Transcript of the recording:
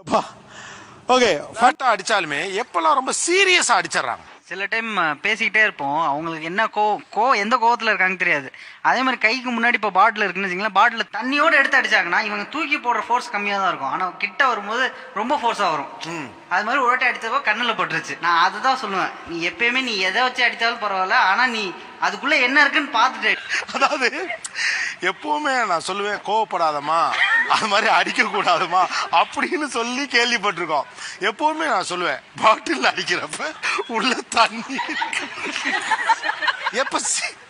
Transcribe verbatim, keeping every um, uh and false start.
Okay ஃபட்டா அடிச்சாலுமே எப்பெல்லாம் ரொம்ப சீரியஸா அடிச்சிடறாங்க. சில டைம் பேசிக்கிட்டே இருப்போம், அவங்களுக்கு என்ன கோ கோ எந்த கோவத்தில் இருக்காங்க தெரியாது. அதே மாதிரி கைக்கு முன்னாடி இப்போ பாட்டில் இருக்குன்னு வச்சுங்களேன், பாட்டில் தண்ணியோடு எடுத்து அடிச்சாங்கன்னா இவங்க தூக்கி போடுற ஃபோர்ஸ் கம்மியாக தான் இருக்கும், ஆனால் கிட்ட வரும்போது ரொம்ப ஃபோர்ஸாக வரும். அது மாதிரி ஓட்டை அடித்தப்போ கண்ணில் பட்டுருச்சு. நான் அதுதான் சொல்லுவேன், நீ எப்பயுமே நீ எதை வச்சு அடித்தாலும் பரவாயில்ல, ஆனால் நீ அதுக்குள்ளே என்ன இருக்குன்னு பார்த்துட்டு. அதாவது எப்பவுமே நான் சொல்லுவேன், கோவப்படாதமா, அது மாதிரி அடிக்க கூடாதுமா அப்படின்னு சொல்லி கேள்விப்பட்டிருக்கோம். எப்பவுமே நான் சொல்லுவேன், பாட்டில் அடிக்கிறப்ப உள்ள தண்ணி எப்ப